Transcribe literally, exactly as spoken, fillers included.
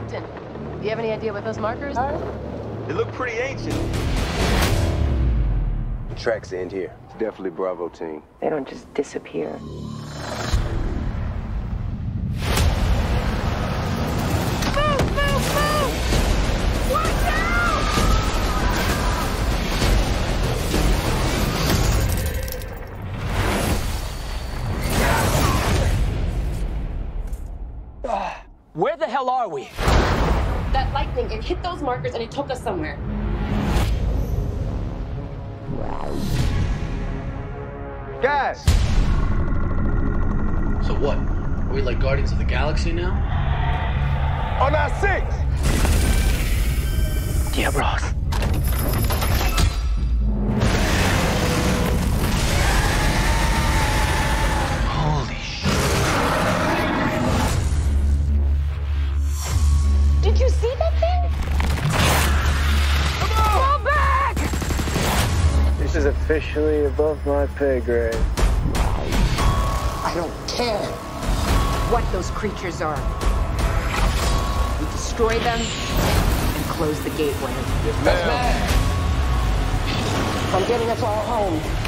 Captain, do you have any idea what those markers are? They look pretty ancient. The tracks end here. It's definitely Bravo team. They don't just disappear. Move, move, move! Watch out! Where the hell are we? That lightning, it hit those markers and it took us somewhere. Guys! So what? Are we like Guardians of the Galaxy now? On our six! Yeah, Ross. Holy shit. Did you see that thing? Come on! Fall back! This is officially above my pay grade. I don't care what those creatures are. We destroy them and close the gateway. Yes, ma'am. I'm getting us all home.